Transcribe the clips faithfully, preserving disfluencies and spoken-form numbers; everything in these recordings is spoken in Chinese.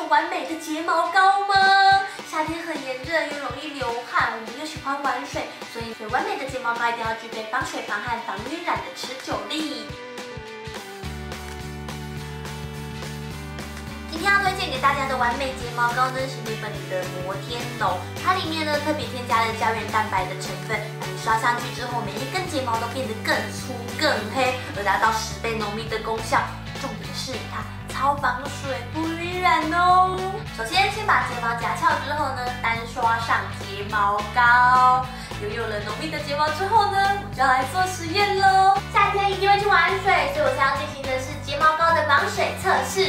求完美的睫毛膏吗？夏天很炎热，又容易流汗，我们又喜欢玩水，所以最完美的睫毛膏一定要具备防水、防汗、防晕染的持久力。今天要推荐给大家的完美睫毛膏呢，是美本的摩天楼，它里面呢特别添加了胶原蛋白的成分，让你刷上去之后，每一根睫毛都变得更粗、更黑，而达到十倍浓密的功效。重点是它超防水不晕染哦。首先，先把睫毛夹翘之后呢，单刷上睫毛膏。拥有了浓密的睫毛之后呢，我就要来做实验喽。夏天一定会去玩水，所以我现在要进行的是睫毛膏的防水测试。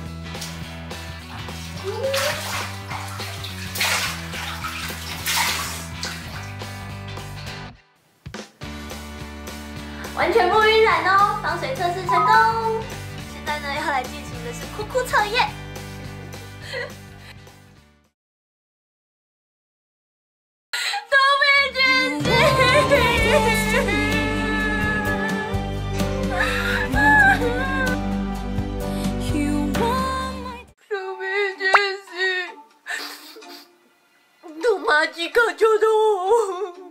完全不晕染哦，防水测试成功。现在呢，要来进行的是酷酷测验。都没决心。都没决心。杜马吉克球痛。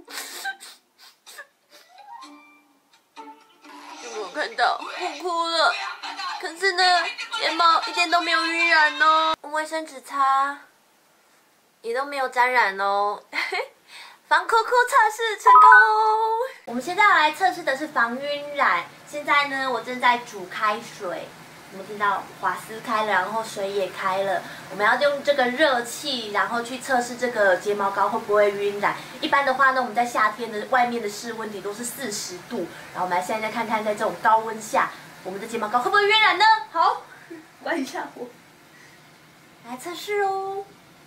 有没有看到？我哭了。可是呢，睫毛一点都没有晕染哦。用卫生纸擦，也都没有沾染哦。防酷酷测试成功。我们现在要来测试的是防晕染。现在呢，我正在煮开水。有没有听到瓦斯开了，然后水也开了？我们要用这个热气，然后去测试这个睫毛膏会不会晕染。一般的话呢，我们在夏天的外面的室温底都是四十度，然后我们来现在再看看，在这种高温下，我们的睫毛膏会不会晕染呢？好，关一下火，来测试哦。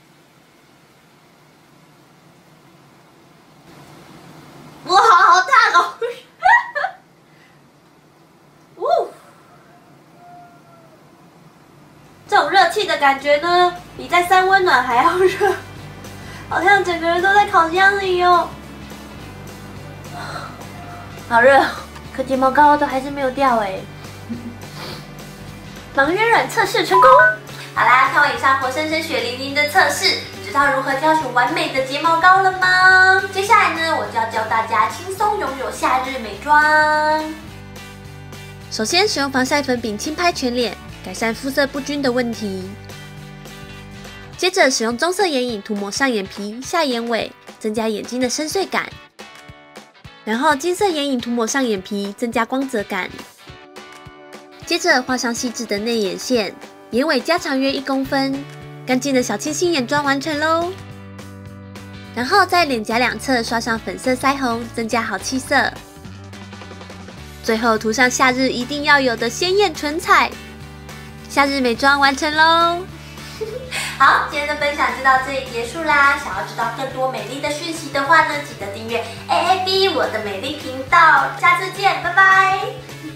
哇，好烫哦！这种热气的感觉呢，比在三温暖还要热，好像整个人都在烤箱里哦。好热，可睫毛膏都还是没有掉哎。防晕染测试成功。好啦，看完以上活生生血淋淋的测试，你知道如何挑选完美的睫毛膏了吗？接下来呢，我就要教大家轻松拥有夏日美妆。 首先，使用防晒粉饼轻拍全脸，改善肤色不均的问题。接着，使用棕色眼影涂抹上眼皮、下眼尾，增加眼睛的深邃感。然后，金色眼影涂抹上眼皮，增加光泽感。接着，画上细致的内眼线，眼尾加长约一公分，干净的小清新眼妆完成喽。然后在脸颊两侧刷上粉色腮红，增加好气色。最后涂上夏日一定要有的鲜艳唇彩，夏日美妆完成喽！ 好，今天的分享就到这里结束啦。想要知道更多美丽的讯息的话呢，记得订阅 A A B 我的美丽频道。下次见，拜拜。